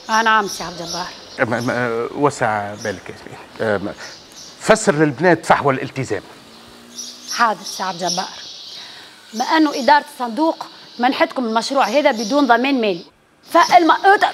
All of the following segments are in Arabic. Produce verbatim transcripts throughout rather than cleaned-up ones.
اه نعم سي عبد الجبار. وسع بالك يا ياسمين. فسر للبنات فحوى الالتزام. حاضر سي عبد الجبار. ما انه اداره الصندوق منحتكم المشروع هذا بدون ضمان مالي فالم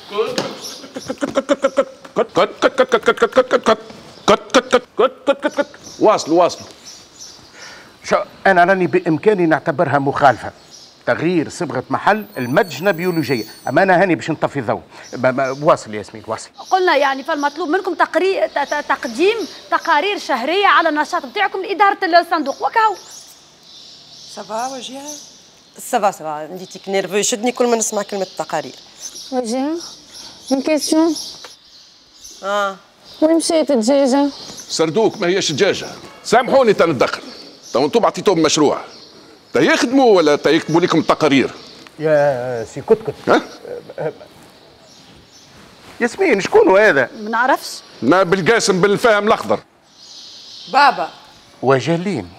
واصلوا واصلوا. شو انا راني بامكاني نعتبرها مخالفه تغيير صبغه محل المدجنه بيولوجيه، اما انا هاني باش نطفي الضوء. واصل ياسمين واصل. قلنا يعني فالمطلوب منكم تقرير تقديم تقارير شهريه على النشاط بتاعكم لاداره الصندوق وكهو. سافا وجيها؟ سافا سافا نديتك نيرفو يشدني كل ما نسمع كلمه تقارير. وجيها اون كيستيون. اه وين مشيت الدجاجه؟ سردوك ما هيش دجاجه، سامحوني تندخل. تو انتم عطيتوهم مشروع تا يخدموا ولا تا يكتبوا لكم التقارير؟ يا سي كتكت. ها؟ ياسمين شكون هذا؟ ما نعرفش. نائب القاسم بالفهم الاخضر. بابا وجلين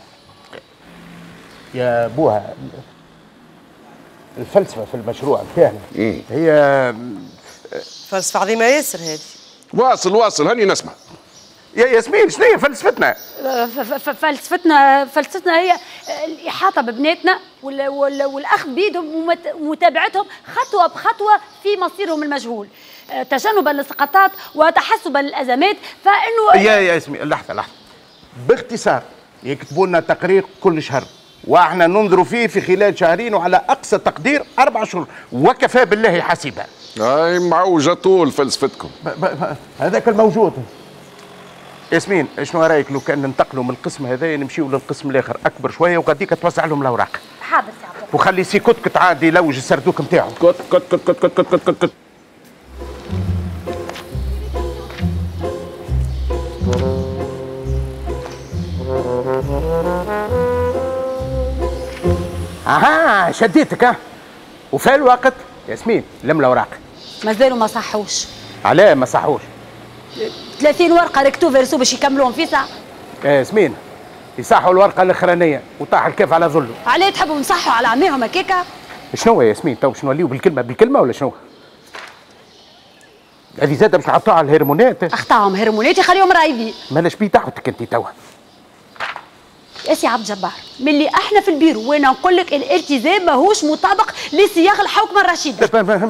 يا بوها. الفلسفه في المشروع بتاعنا هي فلسفه عظيمه ياسر هذه. واصل واصل هاني نسمع. يا ياسمين شنو هي فلسفتنا؟ فلسفتنا فلسفتنا هي الاحاطه ببناتنا والاخذ بيدهم ومتابعتهم خطوه بخطوه في مصيرهم المجهول، تجنبا للسقطات وتحسبا للازمات. فانه يا يا ياسمين لحظه لحظه، باختصار يكتبوا لنا تقرير كل شهر واحنا ننظروا فيه في خلال شهرين وعلى اقصى تقدير اربع شهور وكفى بالله حسيبا. هاي معوجه طول فلسفتكم. هذاك الموجود. ياسمين شنو رايك لو كان ننتقلوا من القسم هذا نمشيو للقسم الاخر اكبر شويه وغاديك توزع لهم الاوراق. حاضر سي عبد الله. وخلي سي كتكت عادي يلوج السردوك نتاعو. كت كت كت كت كت كت كت كت. اها شديتك ها. وفي الوقت ياسمين لم الاوراق. مازالوا ما صحوش. علاه ما صحوش؟ ثلاثين ورقه ركتو فيرسو باش يكملوهم في ساعه. يا ياسمين يصحوا الورقه الاخرانيه وطاح الكيف على ظله. علاه تحبوا نصحوا على عماهم هكاكا؟ شنو يا ياسمين تو باش نوليو بالكلمه بالكلمه ولا شنو؟ هذه زاده باش نحطوها على الهرمونات. اخطاهم هرمونات يخليهم رايبين. مالاش بيه دعوتك انت توا. يا سي عبد الجبار ملي احنا في البيرو وانا نقول لك الالتزام ماهوش مطابق لسياق الحوكمه الرشيده.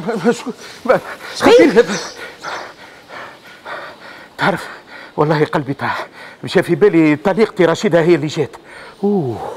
تعرف والله قلبي طاح، مشى في بالي طليقتي رشيده هي اللي جات. اوه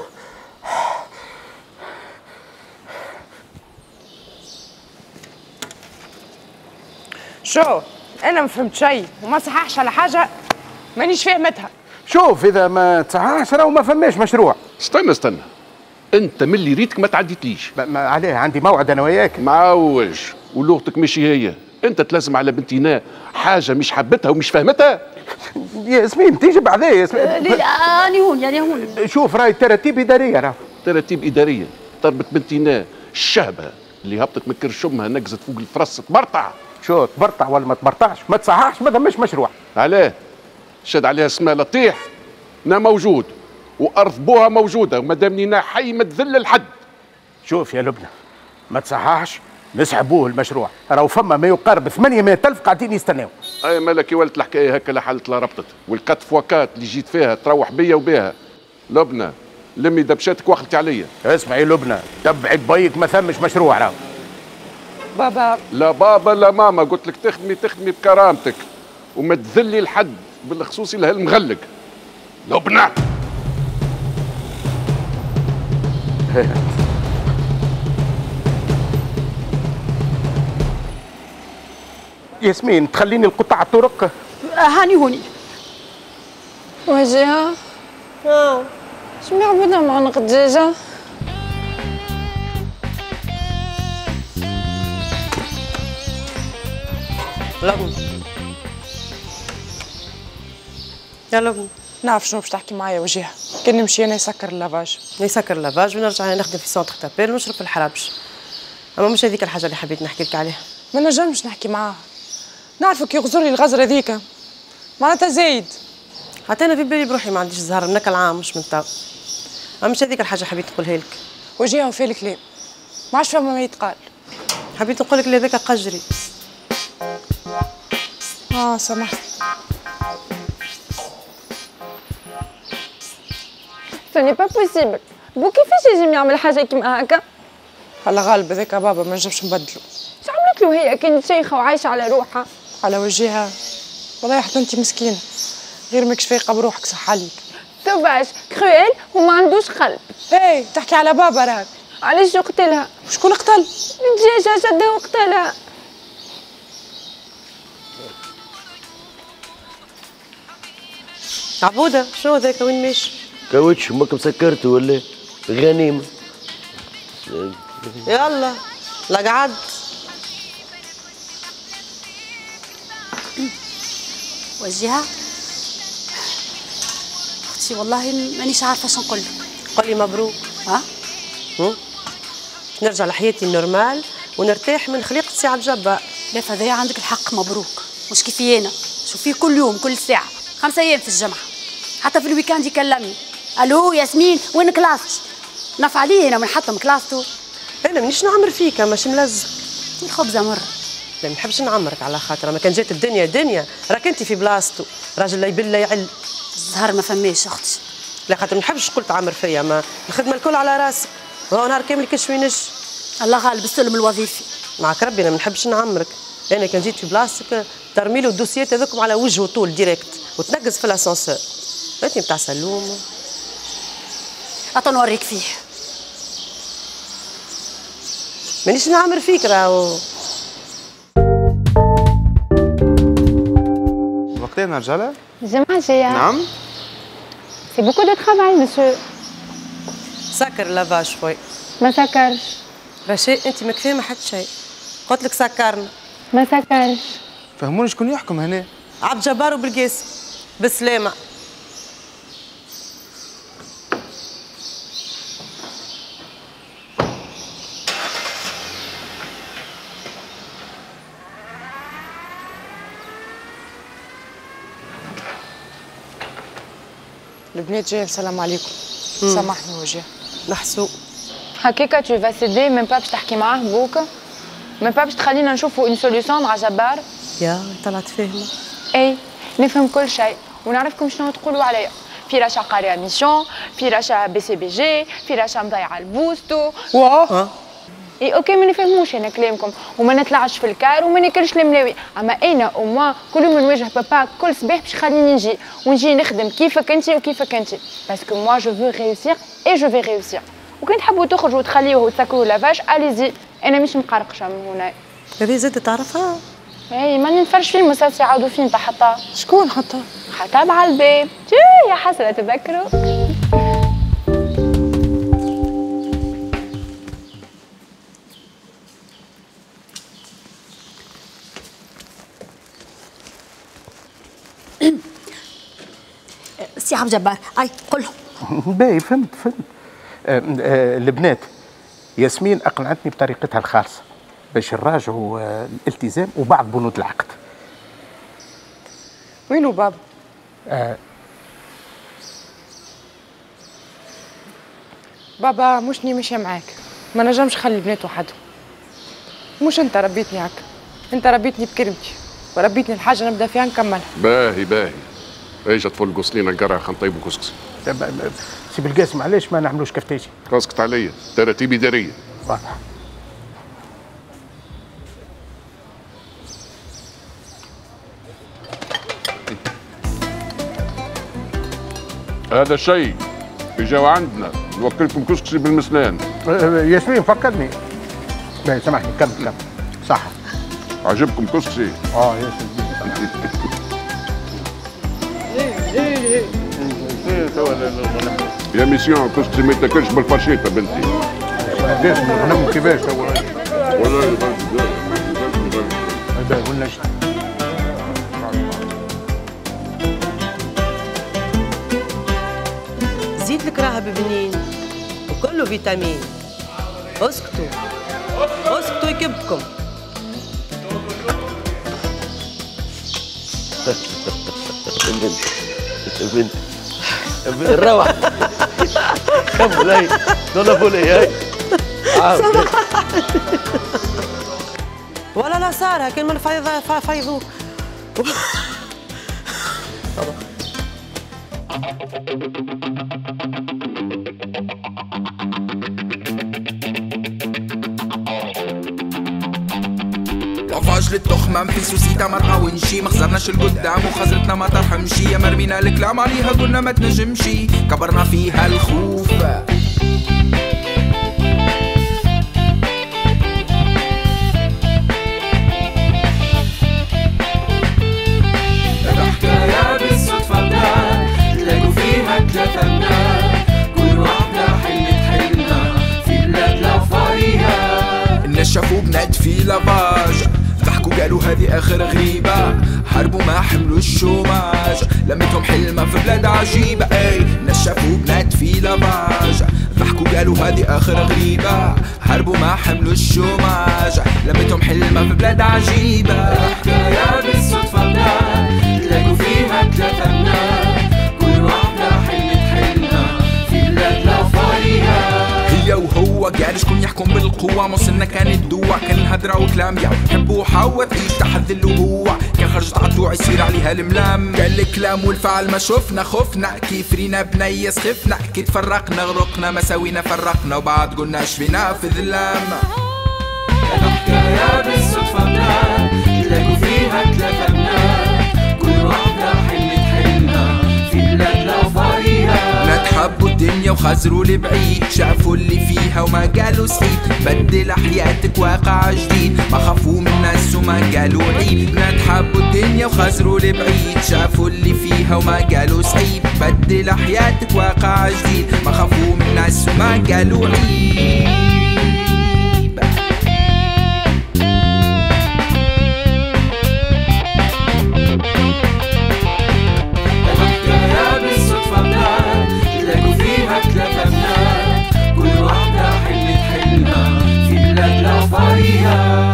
شو انا ما فهمت شيء وما صححش على حاجه مانيش فهمتها. شوف اذا ما تصححش راهو ما فماش مشروع. استنى استنى انت من اللي ريتك ما تعديتليش. ما عليه عندي موعد انا وياك. معوج ولغتك ماشي هي. انت تلازم على بنتينا حاجه مش حبتها ومش فهمتها. يا ياسمين تيجي بعدها يا ياسمين. اني هون يعني هون. شوف راهي تراتيب اداريه راهو. تراتيب اداريه ضربت بنتينا الشهبه اللي هبطت من كرش امها نقزت فوق الفرس تبرطع. شو تبرطع ولا ما تبرطعش ما تصححش ما مش مشروع. علاه؟ شاد عليها اسمها لطيح. انا موجود وارض بوها موجوده وما دامني حي ما تذل الحد. شوف يا لبنى ما تصححش نسحبوه المشروع، راهو فما ما يقارب ثمانمائة ألف قاعدين يستناو. اي مالك يا ولد الحكايه هكا لا حلت لا ربطت، والكات فواكات اللي جيت فيها تروح بيا وبيها. لبنى لمي دبشاتك واخلتي عليا. اسمعي يا لبنى تبعك بيك ما ثمش مشروع راهو. بابا لا بابا لا ماما قلت لك تخدمي تخدمي بكرامتك وما تذلي الحد بالخصوصي لهالمغلق. لبنى ياسمين تخليني القطع الطرق. هاني هوني. وجيها اه شو معبودة معنق دجاجة؟ لبنى يا لبنى نعرف شنو باش تحكي معايا وجيها. كان نمشي انا يسكر اللافاج. يسكر اللافاج ونرجع نخدم في سونتر تابيل ونشرب في الحرابش. اما مش هذيك الحاجه اللي حبيت نحكي لك عليها. ما نجمش نحكي معاها. نعرفك يغزر لي الغزره هذيك معناتها زايد. حتى انا في بالي بروحي ما عنديش زهر منك العام مش من تو. اما مش هذيك الحاجه حبيت نقولها لك. وجيها وفي الكلام ما عادش فما ما يتقال. حبيت نقول لك اللي هذاك قجري. اه سامحني. Ce n'est pas possible. بو كيفاش يجي يعمل حاجه كيما هكا؟ على غالب هذاك بابا ما نجمش نبدلو. شو عملت له هي كانت شيخه وعايشه على روحها؟ على وجهها. والله حتى انت مسكينه. غير ماكش فايقه بروحك صح عليك. سوفاج كرويل وما عندوش قلب. اي تحكي على بابا راك. علاش قتلها؟ شكون قتل؟ الدجاجه شدها وقتلها. عبودة شنو ذاك وين ماشي؟ كاوتش امك مسكرته ولا غنيمه؟ يلا لا قعد. وجهها اختي والله مانيش عارفه شنو نقول لك. قولي مبروك. ها؟ هم؟ نرجع لحياتي النورمال ونرتاح من خليقة سي عبد الجبار. لا فهذايا عندك الحق مبروك، مش كيفي انا شوفيه كل يوم كل ساعه خمسة ايام في الجمعه، حتى في الويكاند يكلمني الو ياسمين وين كلاستي؟ نفع عليه انا ونحطم كلاسته. انا مانيش نعمر فيك ماشي ملزق. الخبزه مره. لا ما نحبش نعمرك على خاطر ما كان جات الدنيا دنيا راك انت في بلاصتو، راجل لا يبل لا يعل. الزهر ما فماش اختي. لا خاطر ما نحبش تقول تعمر فيا، ما الخدمه الكل على راسك، هو نهار كامل كش وينش. الله غالب السلم الوظيفي. معك ربي انا ما نحبش نعمرك، انا كان جيت في بلاصتك ترمي له الدوسيات هذوكم على وجهه طول ديريكت وتنقز في الاسانسور. انت نتاع سلوم. عطا نوريك فيه. مانيش نعمر فيك راهو. وقتين نرجع لها؟ الجمعه الجايه. نعم. سي بوكو دو ترافاي مسيو. سكر لافاج شوي. ما سكرش. رشا انت ما فاهمه حتى شيء. قلت لك سكرنا. ما سكرش. فهموني شكون يحكم هنا؟ عبد الجبار وبالقاسم. بالسلامه. البنات جايه السلام عليكم. سامحني وجه. محسوب. هكاكا تو فا سيدي ميم با باش تحكي معاه بوكا؟ ميم با باش تخلينا نشوفوا اون سوليسيون مع جبار؟ يا طلعت فاهمه. اي نفهم كل شيء ونعرفكم شنو تقولوا عليا. في رشا قاريه ميسيون، في رشا بي سي بي جي، في رشا مضيعه البوستو. واه اي اوكي ما نفهموش انا كلامكم وما نطلعش في الكار وما ناكلش الملاوي، اما انا او موا كل يوم نواجه بابا كل صباح باش يخليني نجي ونجي نخدم كيفك انت وكيفك انت باسكو موا جو فو ريوسير اي جو في ريوسير. وكان تحبوا تخرجوا وتخليوه وتسكروا لافاج اليزي، انا مش مقرقشه من هنا. هذه زاد تعرفها؟ اي ماني نتفرج فيه مسلسل عاودوا فيه نتاع حطها. شكون حطها؟ حطها على الباب. يا حسره تذكروا. سي عبد الجبار اي قول لهم. باهي فهمت فهمت. آه آه البنات ياسمين اقنعتني بطريقتها الخالصه باش نراجعوا آه الالتزام وبعض بنود العقد. وينو بابا؟ آه بابا مشني ماشيه معاك، ما نجمش نخلي البنات وحدهم. مش انت ربيتني هكا، انت ربيتني بكلمتي وربيتني الحاجه نبدا فيها نكملها. باهي باهي اجا تفل قصلينا نقرا خلينا نطيبوا كسكسي. سي بالقاسم علاش ما نعملوش كفتاجي؟ اسكت عليا، تراتيب اداريه. واضح. هذا الشيء بيجاو عندنا نوكلكم كسكسي بالمسنان. آه ياسمين فكرني. باهي سامحني كمل كمل. صح. عجبكم كسكسي؟ اه ياسمين. يا ميسيون كسكسي ما يتاكلش بالفرشيطه بنتي. لازم نعلموا كيفاش تو. والله هذا قلنا زيد لك راهب بنين وكله فيتامين. اسكتوا اسكتوا يكبكم. البنت البنت البنت الروح كمل هاي دولا فولي هاي. ولا لا صار كان من فيض فيضوك. لافاج للتخمة في سوسيتا ما تعاونشي، ما خزرناش القدام وخزرتنا ما ترحمشي، يا مرمينا الكلام عليها قلنا ما تنجمشي، كبرنا فيها الخوف. حكاية بالصدفة بلاد تلاقوا فيها ثلاثة بلاد، كل واحدة حلت حلمها في بلاد لافاريها. الناس شافوا بنات في لافاج ضحكوا قالوا هذه اخر غريبة، هربوا ما حملوا الشوماج، لميتهم حلمة في بلاد عجيبة. اي الناس شافوا بنات في لافاج ضحكوا قالوا هذه اخر غريبة، هربوا ما حملوا الشوماج، لميتهم حلمة في بلاد عجيبة. حكاية بالصدفة بلاد تلاقوا فيها ثلاثة بلاد، كل واحدة حلت حلمها في بلاد لافاريها. هي وهو قال شكون يحكم بالقوة، موصلنا كان الدوع، كان الهدرة وكلام يا حبوا حوا تعيش تحت الأبوع، كان خرجت عالطوع يصير عليها الملام، قال الكلام والفعل ما شفنا خفنا، كيف رينا بنيس خفنا، كي تفرقنا غرقنا ما سوينا فرقنا، وبعد قلنا شفينا في ظلام. حكاية بالصدفة بلاد تلاقوا فيها ثلاثة بلاد، كل واحدة حلت حلمها في بلاد لافاريها. بنات حبوا الدنيا وخزروا لبعيد، شافوا اللي فيها وما قالوا سعيد، بدل حياتك واقع جديد، ما خافوا من الناس وما قالوا عيد. بنات حبوا الدنيا وخزروا لبعيد، شافوا اللي فيها وما قالوا سعيد، بدل حياتك واقع جديد، ما خافوا من الناس وما قالوا عيد. ثلاثة بلاد كل واحدة حلت حلمها في بلاد لافاريها.